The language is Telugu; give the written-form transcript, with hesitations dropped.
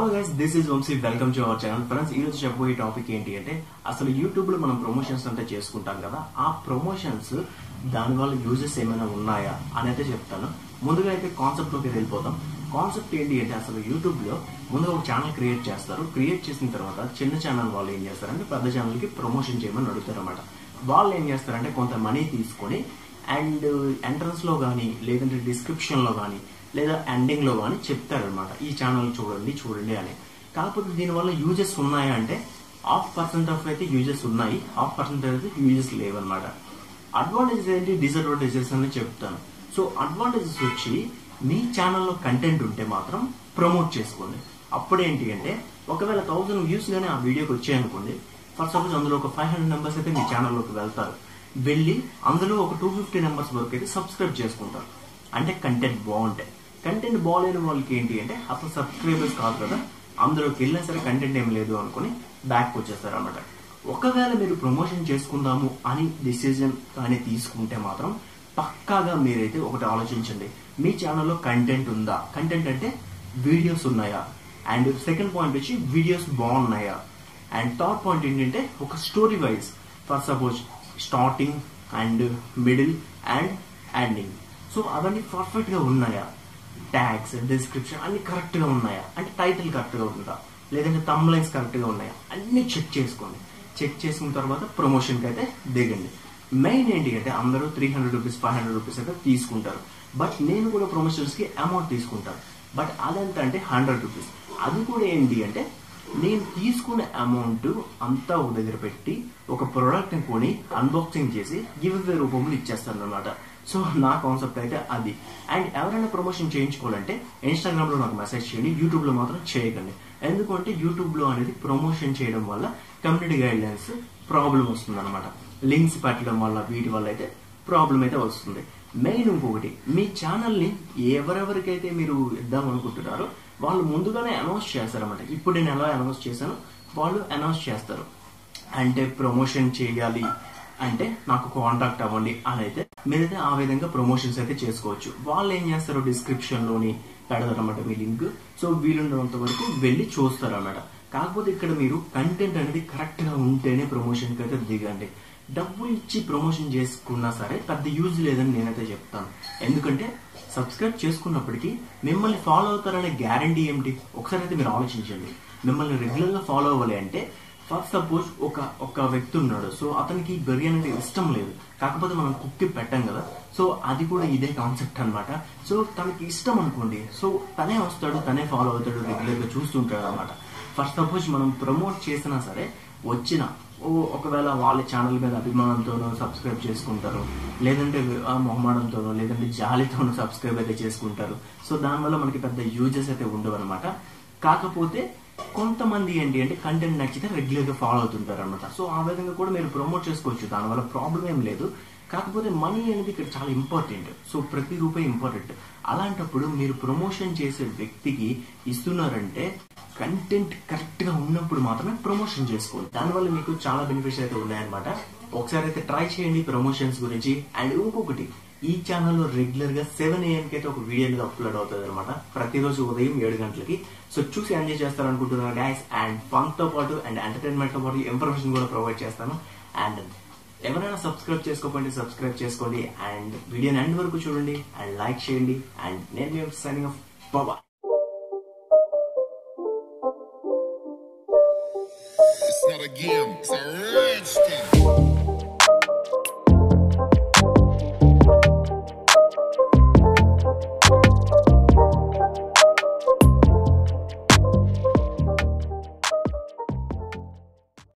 Hello guys, this is Vamshi. Welcome to our channel. Friends, ఈ రోజు చెప్పబోయే టాపిక్ ఏంటి అంటే అసలు యూట్యూబ్ లో మనం ప్రమోషన్స్ అంటే చేసుకుంటాం కదా, ఆ ప్రమోషన్స్ దానివల్ల యూజెస్ ఏమైనా ఉన్నాయా అని అయితే చెప్తాను. ముందుగా అయితే కాన్సెప్ట్ లోకి వెళ్ళిపోతాం. కాన్సెప్ట్ ఏంటి అంటే అసలు యూట్యూబ్ లో ముందుగా ఒక ఛానల్ క్రియేట్ చేస్తారు. క్రియేట్ చేసిన తర్వాత చిన్న ఛానల్ వాళ్ళు ఏం చేస్తారంటే పెద్ద ఛానల్ కి ప్రమోషన్ చేయమని అడుగుతారు అనమాట. వాళ్ళు ఏం చేస్తారంటే కొంత మనీ తీసుకొని అండ్ ఎంట్రన్స్ లో కానీ లేదంటే డిస్క్రిప్షన్ లో కానీ లేదా ఎండింగ్ లో కానీ చెప్తారనమాట, ఈ ఛానల్ చూడండి అని. కాకపోతే దీనివల్ల యూజెస్ ఉన్నాయా అంటే 0.5% అయితే యూజెస్ ఉన్నాయి, 0.5% అయితే యూజెస్ లేవన్నమాట. అడ్వాంటేజెస్ ఏంటి, డిసడ్వాంటేజెస్ అని చెప్తాను. సో అడ్వాంటేజెస్ వచ్చి మీ ఛానల్లో కంటెంట్ ఉంటే మాత్రం ప్రమోట్ చేసుకోండి. అప్పుడేంటి అంటే ఒకవేళ 1000 వ్యూస్ కానీ ఆ వీడియోకి వచ్చాయనుకోండి, ఫర్ సపోజ్ అందులో ఒక 500 మెంబర్స్ అయితే మీ ఛానల్లోకి వెళ్తారు. వెళ్ళి అందులో ఒక 250 మెంబర్స్ వరకు అయితే సబ్స్క్రైబ్ చేసుకుంటారు. అంటే కంటెంట్ బాగుంటాయి. కంటెంట్ బాగాలేని వాళ్ళకి ఏంటి అంటే అసలు సబ్స్క్రైబర్స్ కాదు కదా, అందులోకి వెళ్ళినా సరే కంటెంట్ ఏం లేదు అనుకుని బ్యాక్ వచ్చేస్తారు అనమాట. ఒకవేళ మీరు ప్రమోషన్ చేసుకుందాము అని డిసిజన్ కానీ తీసుకుంటే మాత్రం పక్కాగా మీరైతే ఒకటి ఆలోచించండి, మీ ఛానల్లో కంటెంట్ ఉందా, కంటెంట్ అంటే వీడియోస్ ఉన్నాయా, అండ్ సెకండ్ పాయింట్ వచ్చి వీడియోస్ బాగున్నాయా, అండ్ థర్డ్ పాయింట్ ఏంటంటే ఒక story wise, for suppose starting and middle and ending, so అవన్నీ పర్ఫెక్ట్ గా ఉన్నాయా, ట్యాగ్స్ డిస్క్రిప్షన్ అన్ని కరెక్ట్ గా ఉన్నాయా, అంటే టైటిల్ కరెక్ట్ గా ఉందా, లేదంటే థంబ్లైన్స్ కరెక్ట్ గా ఉన్నాయా, అన్ని చెక్ చేసుకోండి. చెక్ చేసుకున్న తర్వాత ప్రమోషన్ కి అయితే దిగండి. మెయిన్ ఏంటి అంటే అందరూ 300 రూపీస్ 500 రూపీస్ అయితే తీసుకుంటారు. బట్ నేను కూడా ప్రమోషన్స్ కి అమౌంట్ తీసుకుంటాను. బట్ అదెంత అంటే 100 రూపీస్. అది కూడా ఏంటి అంటే నేను తీసుకునే అమౌంట్ అంతా ఒక దగ్గర పెట్టి ఒక ప్రోడక్ట్ ని కొని అన్బాక్సింగ్ చేసి గివ్ అవే రూపంలో ఇచ్చేస్తాను అనమాట. సో నా కాన్సెప్ట్ అయితే అది. అండ్ ఎవరైనా ప్రమోషన్ చేయించుకోవాలంటే ఇన్స్టాగ్రామ్ లో నాకు మెసేజ్ చేయండి, యూట్యూబ్ లో మాత్రం చేయకండి. ఎందుకంటే యూట్యూబ్ లో అనేది ప్రమోషన్ చేయడం వల్ల కమ్యూనిటీ గైడ్ లైన్స్ ప్రాబ్లం వస్తుంది అనమాట. లింక్స్ పెట్టడం వల్ల వీటి వల్ల అయితే ప్రాబ్లం అయితే వస్తుంది. మెయిన్ ఇంకొకటి, మీ ఛానల్ ని ఎవరెవరికైతే మీరు ఇద్దాం అనుకుంటున్నారో వాళ్ళు ముందుగానే అనౌన్స్ చేస్తారన్నమాట. ఇప్పుడు నేను ఎలా అనౌన్స్ చేశాను వాళ్ళు అనౌన్స్ చేస్తారు. అంటే ప్రమోషన్ చేయాలి అంటే నాకు కాంటాక్ట్ అవ్వండి అని అయితే మీరైతే ఆ విధంగా ప్రమోషన్స్ అయితే చేసుకోవచ్చు. వాళ్ళు ఏం చేస్తారు, డిస్క్రిప్షన్ లోని పెడతారన్నమాట మీ లింక్. సో వీలున్నంత వరకు వెళ్ళి చూస్తారన్నమాట. కాకపోతే ఇక్కడ మీరు కంటెంట్ అనేది కరెక్ట్ గా ఉంటేనే ప్రమోషన్ కి అయితే దిగండి. డబ్బులు ఇచ్చి ప్రమోషన్ చేసుకున్నా సరే పెద్ద యూజ్ లేదని నేనైతే చెప్తాను. ఎందుకంటే సబ్స్క్రైబ్ చేసుకున్నప్పటికీ మిమ్మల్ని ఫాలో అవుతారనే గ్యారంటీ ఏమిటి, ఒకసారి అయితే మీరు ఆలోచించండి. మిమ్మల్ని రెగ్యులర్ గా ఫాలో అవ్వాలి అంటే ఫర్ సపోజ్ ఒక వ్యక్తి ఉన్నాడు, సో అతనికి బిర్యానీ అంటే ఇష్టం లేదు, కాకపోతే మనం కుక్కి పెట్టాం కదా, సో అది కూడా ఇదే కాన్సెప్ట్ అనమాట. సో తనకి ఇష్టం అనుకోండి, సో తనే వస్తాడు, తనే ఫాలో అవుతాడు, రెగ్యులర్ గా చూస్తుంటాడు అనమాట. ఫర్ సపోజ్ మనం ప్రమోట్ చేసినా సరే వచ్చిన ఒకవేళ వాళ్ళ ఛానల్ మీద అభిమానంతోనో సబ్స్క్రైబ్ చేసుకుంటారు, లేదంటే మొహమాడంతోనో లేదంటే జాలితోనో సబ్స్క్రైబ్ అయితే చేసుకుంటారు. సో దానివల్ల మనకి పెద్ద యూజెస్ అయితే ఉండవు అనమాట. కాకపోతే కొంతమంది ఏంటి అంటే కంటెంట్ నచ్చితే రెగ్యులర్ గా ఫాలో అవుతుంటారు అనమాట. సో ఆ విధంగా కూడా మీరు ప్రమోట్ చేసుకోవచ్చు, దానివల్ల ప్రాబ్లం ఏం లేదు. కాకపోతే మనీ అనేది ఇక్కడ చాలా ఇంపార్టెంట్. సో ప్రతి రూపాయి ఇంపార్టెంట్. అలాంటప్పుడు మీరు ప్రమోషన్ చేసే వ్యక్తికి ఇస్తున్నారంటే కంటెంట్ కరెక్ట్ గా ఉన్నప్పుడు మాత్రమే ప్రమోషన్ చేసుకోండి. దానివల్ల మీకు చాలా బెనిఫిట్స్ అయితే ఉన్నాయన్నమాట. ఒకసారి అయితే ట్రై చేయండి ప్రమోషన్స్ గురించి. అండ్ ఇంకొకటి, ఈ ఛానల్లో రెగ్యులర్ గా 7 AM కి అయితే ఒక వీడియో అనేది అప్లోడ్ అవుతుంది అనమాట, ప్రతిరోజు ఉదయం 7 గంటలకి. సో చూసి ఎంజాయ్ చేస్తారనుకుంటున్నాను గైస్. అండ్ ఫన్ తో పాటు అండ్ ఎంటర్టైన్మెంట్ తో పాటు ఇన్ఫర్మేషన్ కూడా ప్రొవైడ్ చేస్తాను. అండ్ ఎవరైనా సబ్స్క్రైబ్ చేసుకోకపోతే సబ్స్క్రైబ్ చేసుకోండి. అండ్ వీడియోని ఎండ్ వరకు చూడండి అండ్ లైక్ చేయండి. అండ్ నేను signing off, bye. It's not a game, it's a rich thing.